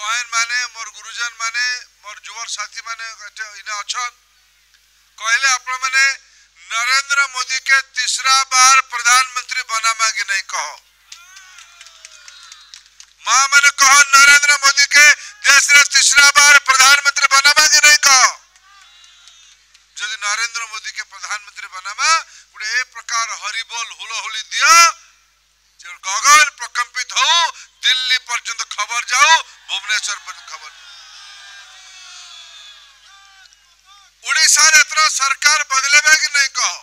बहन माने मोर गुरुजन माने मोर जुवर साथी माने इने अछन कहले आपण माने नरेंद्र मोदी के तीसरा बार प्रधानमंत्री बनामा कि नहीं कहो मां मैंने कहो नरेंद्र मोदी के देश रे तीसरा बार प्रधानमंत्री बनामा कि नहीं कहो जदि नरेंद्र मोदी के प्रधानमंत्री बनामा गुडे ए प्रकार हरिबोल हुलहुली दियो जो गगन प्रकंपित हो दिल्ली पर्यंत खबर जाओ भुवनेश्वर पर्यंत खबर उड़ीसा रे एतरा सरकार बदलेबे कि नहीं कहो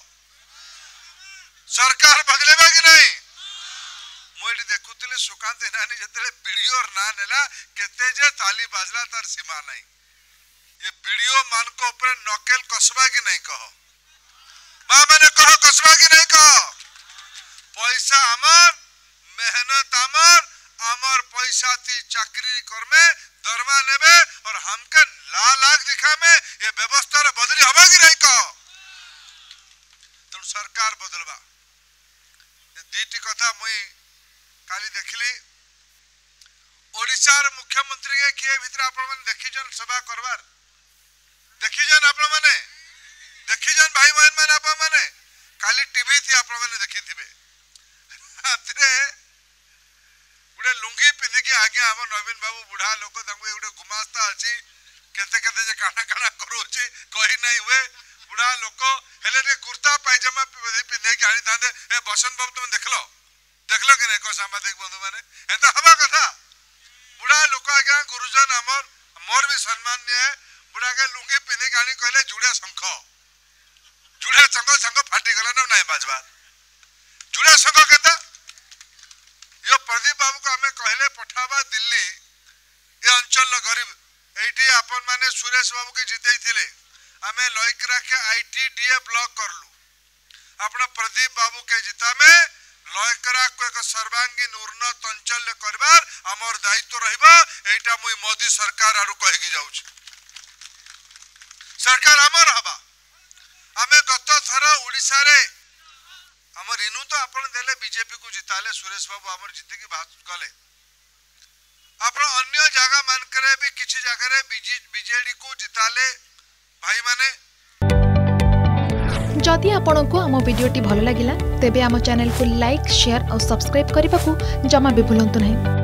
सरकार बदलेबे कि नहीं मोइडी देखुतले सुकांत इनानी जतले वीडियो ना नेला केते जे ताली बाजला तार सीमा नहीं ये वीडियो मान को ऊपर नकेल कसबा कि नहीं कहो मां मैंने कहो कसबा कि नहीं कहो पैसा अमर मेहनत अमर अमर पैसा थी चाकरी करमे दरमा नेबे और हमके लाख दिखा में ये व्यवस्था बदली हबा कि नहीं कहो तुम सरकार बदलबा ये दीटी कथा मुई काली देखली ओडिसा रे मुख्यमंत्री के किए भीतर आपण मन देखि जन सभा करबार देखि जन आपण माने देखि जन भाई बहन माने आपण माने काली टीवी थी आपण माने देखि थिबे रात्रे गुडे लुंगी पिंधि के आगे हम नवीन बाबू बुढ़ा लोक तांगु गुडे गुमास्ता अछि केते केते जे काना काना करू छी कहि नहीं हुए बुढ़ा लोक हेले रे कुर्ता पायजामा पिंधि के आनी थांदे ए बसंत बाबू तुम देखलो कि नहीं को सामाजिक बंधु माने एता हवा कथा बुढ़ा लोक आगे गुरुजन हमर मोर भी सम्मान्य है बुढ़ा के लुंगी पिंधि के आनी कहले जुड़े शंख फाटी गला न नहीं बाजबा जुड़े शंख केता यो प्रदीप बाबू को हमें कहले पठाबा दिल्ली ये अंचल गरीब एटी अपन माने सुरेश बाबू के जीते थिले हमें लइकरा के आईटीडीए ब्लॉक करलु अपना प्रदीप बाबू के जीता में लयकरा को एक सर्वांगीन उन्नत अंचल करबार हमर दायित्व रहबा एटा मुई मोदी सरकार आरु कहि जाउ सरकार हमर हबा हमें गत थर ओडिसा रे हमर इनु तो आपण देले बीजेपी को जिताले सुरेश बाबू हमर जीते की बात कले आपण अन्य जगह मान करे भी किछि जगह रे बीजेडी को जिताले भाई माने जदि आपंक आम भिडी भल लगा तेब आम चैनल को लाइक शेयर और सब्सक्राइब करने को जमा भी भूलु नहीं।